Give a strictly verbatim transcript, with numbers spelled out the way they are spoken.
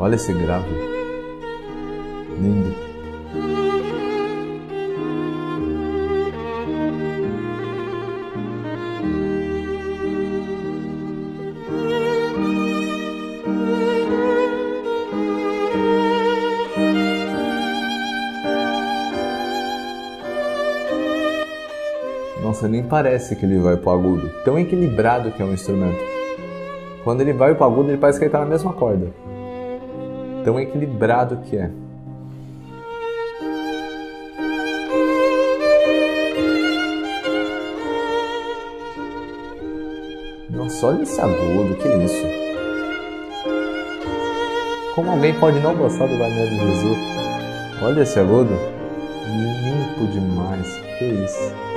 Olha esse grave. Lindo. Nossa, nem parece que ele vai pro agudo. Tão equilibrado que é o instrumento. Quando ele vai pro agudo, ele parece que ele tá na mesma corda. Tão equilibrado que é. Nossa, olha esse agudo, que isso? Como alguém pode não gostar do Vai Neve Jesus? Olha esse agudo. Limpo demais, que isso?